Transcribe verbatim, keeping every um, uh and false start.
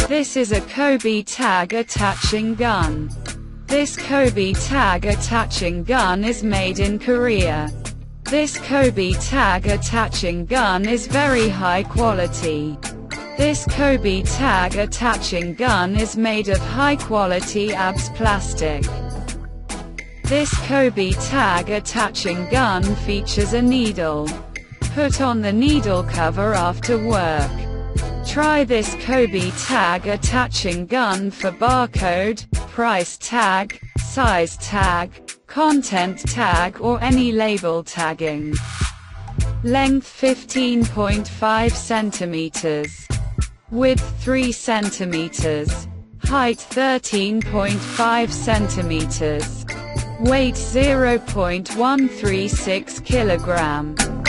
This is a Kobe tag attaching gun. This Kobe tag attaching gun is made in Korea. This Kobe tag attaching gun is very high quality. This Kobe tag attaching gun is made of high quality A B S plastic. This Kobe tag attaching gun features a needle. Put on the needle cover after work. Try this Kobe tag attaching gun for barcode, price tag, size tag, content tag or any label tagging. Length fifteen point five centimeters. Width three centimeters. Height thirteen point five centimeters. Weight zero point one three six kilogram.